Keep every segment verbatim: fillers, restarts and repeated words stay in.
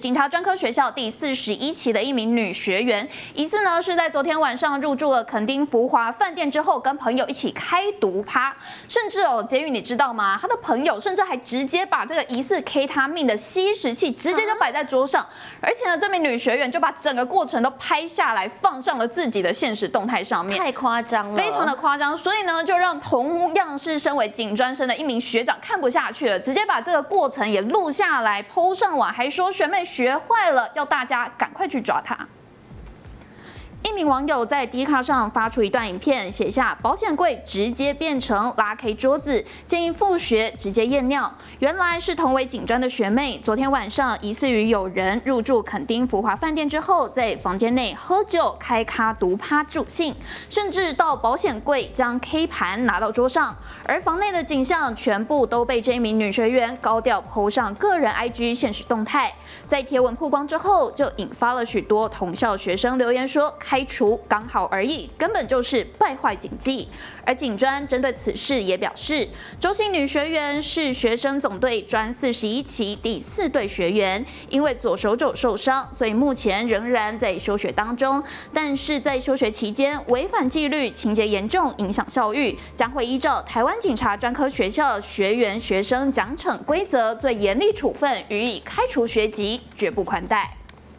警察专科学校第四十一期的一名女学员，疑似呢是在昨天晚上入住了垦丁福华饭店之后，跟朋友一起开毒趴，甚至哦，婕妤你知道吗？她的朋友甚至还直接把这个疑似 K 他命的吸食器直接就摆在桌上，而且呢，这名女学员就把整个过程都拍下来，放上了自己的现实动态上面， 太夸张了， 非常的夸张，所以呢，就让同样是身为警专生的一名学长看不下去了，直接把这个过程也录下来 po 上网，还说学妹学坏了，要大家赶快去抓她。一名网友在 D 卡上发出一段影片，写下保险柜直接变成拉 K 桌子，建议复学直接验尿。原来是同为警专的学妹，昨天晚上疑似与友人入住垦丁福华饭店之后，在房间内喝酒、开咖、毒趴助兴，甚至到保险柜将 K 盘拿到桌上，而房内的景象全部都被这一名女学员高调 po 上个人 I G 现实动态。在贴文曝光之后，就引发了许多同校学生留言说，开除刚好而已，根本就是败坏警纪。而警专针对此事也表示，周姓女学员是学生总队专四十一期第四队学员，因为左手肘受伤，所以目前仍然在休学当中。但是在休学期间违反纪律，情节严重，影响校誉，将会依照台湾警察专科学校学员学生奖惩规则最严厉处分，予以开除学籍，绝不宽待。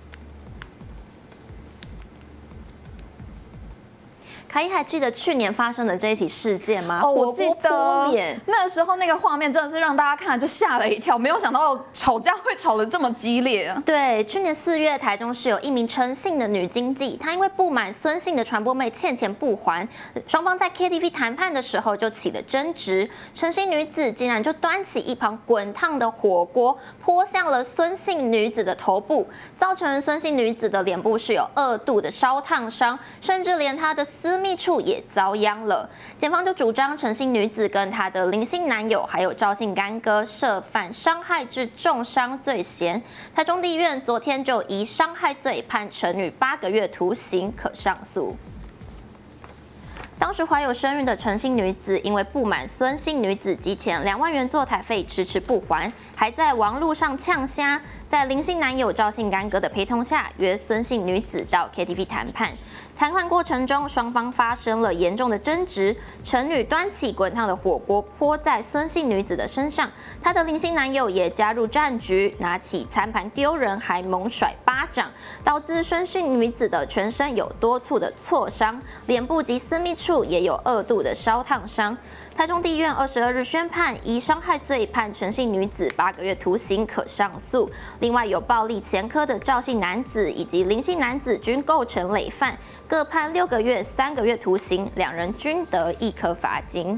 凯伊还记得去年发生的这一起事件吗？ 哦，我记得脸那时候那个画面真的是让大家看了就吓了一跳，没有想到吵架会吵得这么激烈。 对，去年四月，台中市有一名陈姓的女经纪，她因为不满孙姓的传播妹欠钱不还，双方在 K T V 谈判的时候就起了争执。陈姓女子竟然就端起一旁滚烫的火锅泼向了孙姓女子的头部，造成孙姓女子的脸部是有二度的烧烫伤，甚至连她的私密处也遭殃了。检方就主张陈姓女子跟她的林姓男友还有赵姓干哥涉犯伤害致重伤罪嫌。台中地院昨天就以伤害罪判陈女八个月徒刑，可上诉。当时怀有身孕的陈姓女子，因为不满孙姓女子及前两万元坐台费迟迟不还，还在网路上呛虾，在林姓男友赵姓干哥的陪同下，约孙姓女子到 K T V 谈判。谈判过程中，双方发生了严重的争执，陈女端起滚烫的火锅泼在孙姓女子的身上，她的林姓男友也加入战局，拿起餐盘丢人，还猛甩巴掌，导致孙姓女子的全身有多处的挫伤，脸部及私密处也有二度的烧烫伤。台中地院二十二日宣判，以伤害罪判陈姓女子八个月徒刑，可上诉。另外有暴力前科的赵姓男子以及林姓男子均构成累犯，各判六个月、三个月徒刑，两人均得一颗罚金。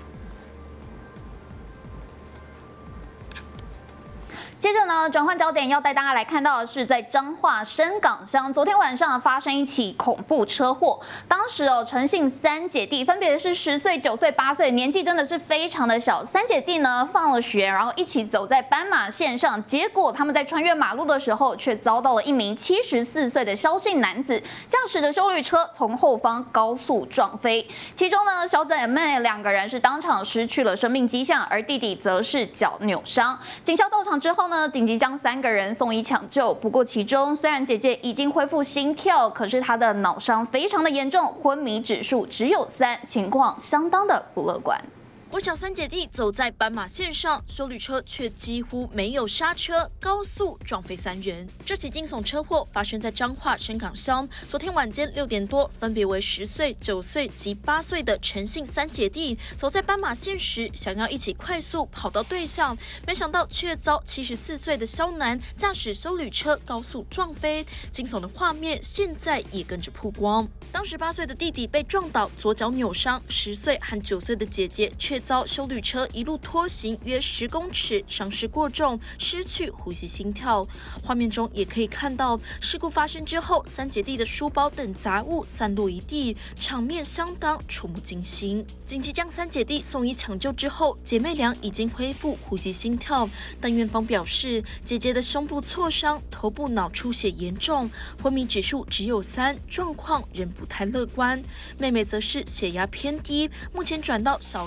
接着呢，转换焦点，要带大家来看到的是，在彰化深港乡，昨天晚上发生一起恐怖车祸。当时哦，陈姓三姐弟分别是十岁、九岁、八岁，年纪真的是非常的小。三姐弟呢放了学，然后一起走在斑马线上，结果他们在穿越马路的时候，却遭到了一名七十四岁的萧姓男子驾驶着休旅车从后方高速撞飞。其中呢，小姐妹两个人是当场失去了生命迹象，而弟弟则是脚扭伤。警校到场之后呢，紧急将三个人送医抢救。不过其中虽然姐姐已经恢复心跳，可是她的脑伤非常的严重，昏迷指数只有三，情况相当的不乐观。 国小三姐弟走在斑马线上，休旅车却几乎没有刹车，高速撞飞三人。这起惊悚车祸发生在彰化深港乡，昨天晚间六点多，分别为十岁、九岁及八岁的陈姓三姐弟走在斑马线时，想要一起快速跑到对向，没想到却遭七十四岁的萧男驾驶休旅车高速撞飞。惊悚的画面现在也跟着曝光。当时八岁的弟弟被撞倒，左脚扭伤；十岁和九岁的姐姐却遭休旅车一路拖行约十公尺，伤势过重，失去呼吸心跳。画面中也可以看到，事故发生之后，三姐弟的书包等杂物散落一地，场面相当触目惊心。紧急将三姐弟送医抢救之后，姐妹俩已经恢复呼吸心跳，但院方表示，姐姐的胸部挫伤，头部脑出血严重，昏迷指数只有三，状况仍不太乐观。妹妹则是血压偏低，目前转到小儿加护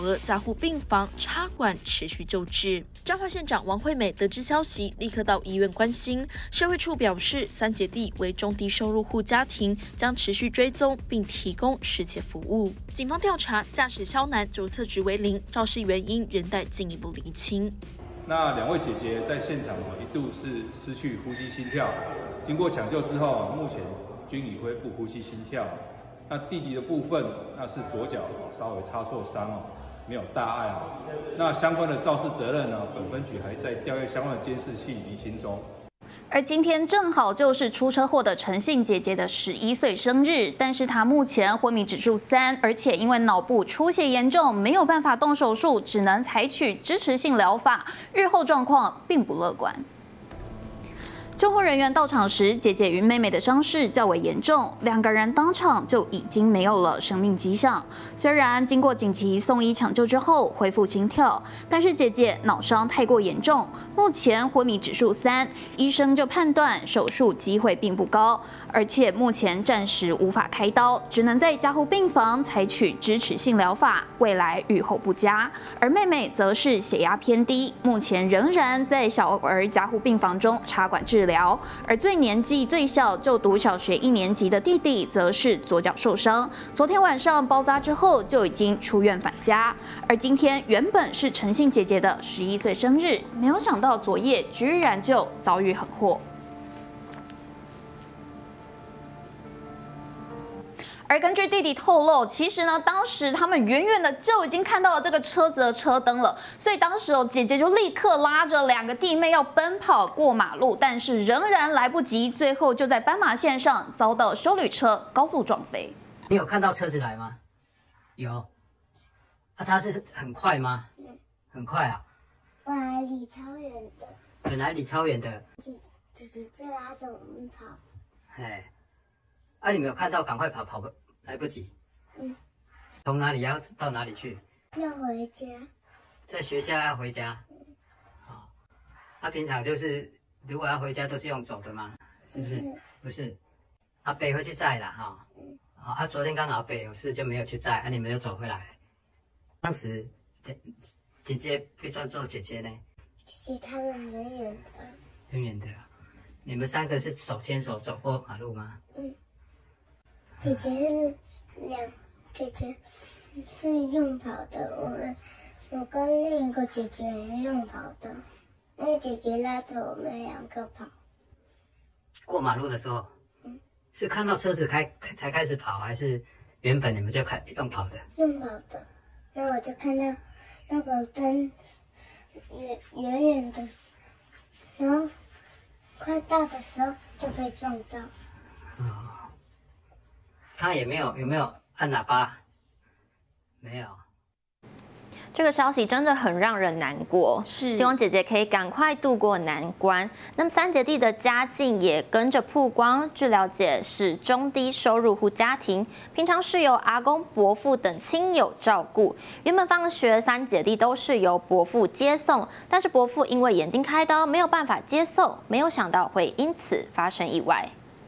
护病房插管持续救治。彰化县长王惠美得知消息，立刻到医院关心。社会处表示，三姐弟为中低收入户家庭，将持续追踪并提供适切服务。警方调查驾驶肖男左侧值为零，肇事原因仍待进一步厘清。 那两位姐姐在现场一度是失去呼吸心跳，经过抢救之后，目前均已恢复呼吸心跳。那弟弟的部分，那是左脚稍微擦挫伤哦，没有大碍哦。那相关的肇事责任呢，本分局还在调阅相关的监视器厘清中。 而今天正好就是出车祸的陈姓姐姐的十一岁生日，但是她目前昏迷指数三，而且因为脑部出血严重，没有办法动手术，只能采取支持性疗法，日后状况并不乐观。救护人员到场时，姐姐与妹妹的伤势较为严重，两个人当场就已经没有了生命迹象。虽然经过紧急送医抢救之后恢复心跳，但是姐姐脑伤太过严重，目前昏迷指数三，医生就判断手术机会并不高，而且目前暂时无法开刀，只能在加护病房采取支持性疗法，未来预后不佳。而妹妹则是血压偏低，目前仍然在小儿加护病房中插管治疗。而最年纪最小就读小学一年级的弟弟，则是左脚受伤，昨天晚上包扎之后就已经出院返家。而今天原本是陈姓姐姐的十一岁生日，没有想到昨夜居然就遭遇横祸。而根据弟弟透露，其实呢，当时他们远远的就已经看到了这个车子的车灯了，所以当时哦，姐姐就立刻拉着两个弟妹要奔跑过马路，但是仍然来不及，最后就在斑马线上遭到休旅车高速撞飞。 你有看到车子来吗？有。啊，它是很快吗？很快啊。 本来离超远的。 本来离超远的。 只只是在拉着我们跑。 哎。啊，你没有看到，赶快跑，跑不来不及。嗯。从哪里要到哪里去？ 要回家。 在学校要回家。好、哦。他、啊、平常就是如果要回家都是用走的吗？是不是？不是。不是阿北会去载啦，哈、哦。嗯。啊，啊，昨天刚好阿北有事就没有去载，啊，你们又走回来。当时姐姐不算做姐姐呢。 姐姐他们远远的。 远远的。你们三个是手牵手走过马路吗？嗯。 姐姐是两，姐姐是用跑的，我们我跟另一个姐姐也是用跑的，那个姐姐拉着我们两个跑。 过马路的时候，嗯，是看到车子开才开始跑，还是原本你们就开用跑的？ 用跑的，然后我就看到那个灯远远远的，然后快到的时候就被撞到。 哦。他也没有有没有按喇叭？没有。 这个消息真的很让人难过， 是希望姐姐可以赶快度过难关。那么三姐弟的家境也跟着曝光，据了解是中低收入户家庭，平常是由阿公、伯父等亲友照顾。原本放学三姐弟都是由伯父接送，但是伯父因为眼睛开刀没有办法接送，没有想到会因此发生意外。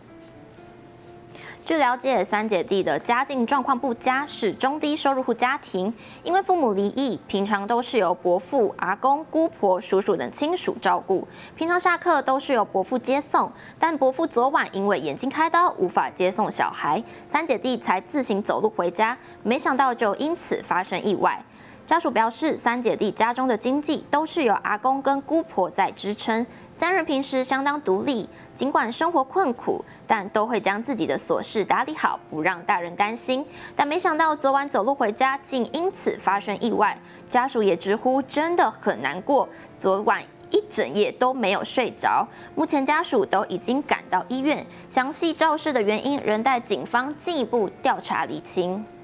据了解，三姐弟的家境状况不佳，是中低收入户家庭。因为父母离异，平常都是由伯父、阿公、姑婆、叔叔等亲属照顾。平常下课都是由伯父接送，但伯父昨晚因为眼睛开刀，无法接送小孩，三姐弟才自行走路回家，没想到就因此发生意外。家属表示，三姐弟家中的经济都是由阿公跟姑婆在支撑，三人平时相当独立。尽管生活困苦，但都会将自己的琐事打理好，不让大人担心。但没想到昨晚走路回家，竟因此发生意外。家属也直呼真的很难过，昨晚一整夜都没有睡着。目前家属都已经赶到医院，详细肇事的原因仍待警方进一步调查厘清。